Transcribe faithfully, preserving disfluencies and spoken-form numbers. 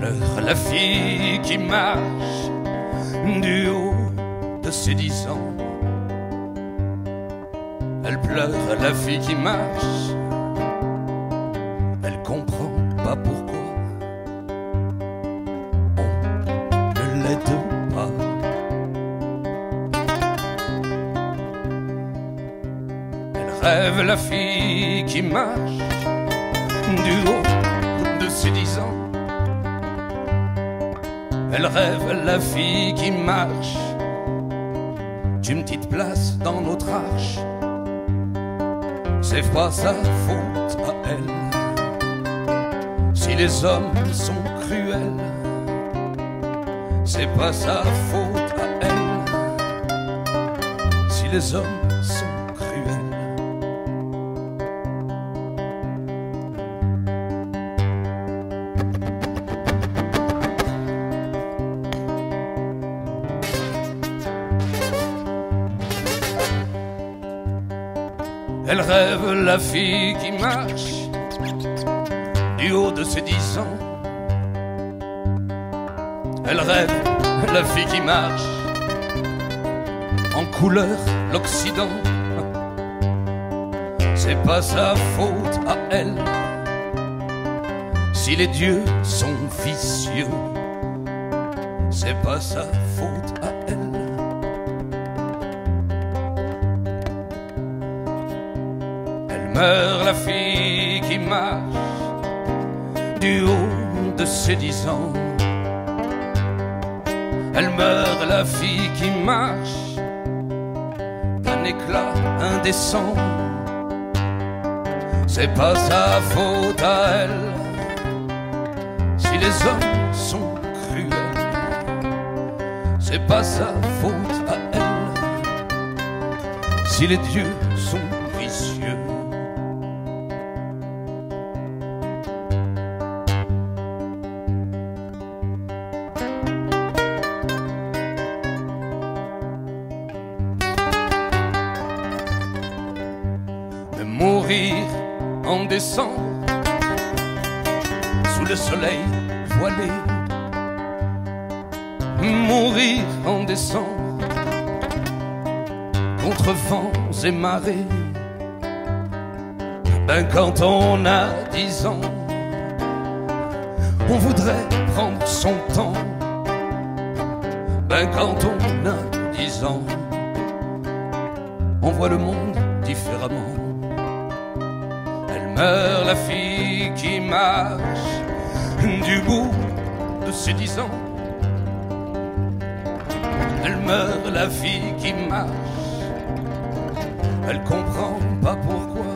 pleure la fille qui marche du haut de ses dix ans. Elle pleure la fille qui marche, elle comprend pas pourquoi on ne l'aide pas. Elle rêve la fille qui marche du haut de ses dix ans. Elle rêve la fille qui marche d'une petite place dans notre arche. C'est pas sa faute à elle si les hommes sont cruels. C'est pas sa faute à elle si les hommes sont cruels. Elle rêve la fille qui marche du haut de ses dix ans. Elle rêve la fille qui marche en couleur l'Occident. C'est pas sa faute à elle si les dieux sont vicieux. C'est pas sa faute à elle. Meurt la fille qui marche du haut de ses dix ans. Elle meurt la fille qui marche d'un éclat indécent. C'est pas sa faute à elle si les hommes sont cruels. C'est pas sa faute à elle si les dieux sont vicieux. Mourir en décembre sous le soleil voilé. Mourir en décembre contre vents et marées. Ben quand on a dix ans, on voudrait prendre son temps. Ben quand on a dix ans, on voit le monde différemment. Meurt la fille qui marche du bout de ses dix ans. Elle meurt la fille qui marche, elle comprend pas pourquoi